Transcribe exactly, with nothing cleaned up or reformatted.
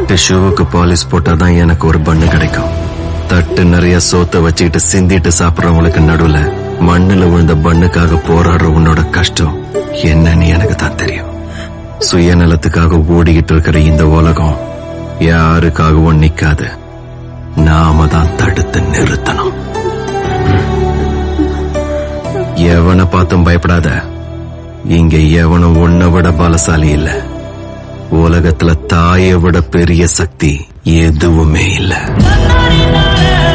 Set ஷூவுக்கு polish போட்டாதான் எனக்கு ஒரு பண்ணு கிடைக்கும். தட்டு நிறைய சோத்த வச்சுக்கிட்டு சிந்திட்டு சாப்பிடறவங்களுக்கு நடுவுல மண்ணுல விழுந்த பண்ணுக்காக போராடுற உன்னோட கஷ்டம் என்னன்னு எனக்கு தான் தெரியும். சுயநலத்துக்காக ஓடிக்கிட்டு இருக்கிற இந்த உலகம் யாருக்காகவும் நிக்காது. நாம தான் தடுத்து நிறுத்தணும். எவனை பார்த்தும் பயப்படாத. இங்க எவனும் உன்னை விட பலசாலி இல்ல. உலகத்துல தாயை விட பெரிய சக்தி எதுவுமே இல்ல.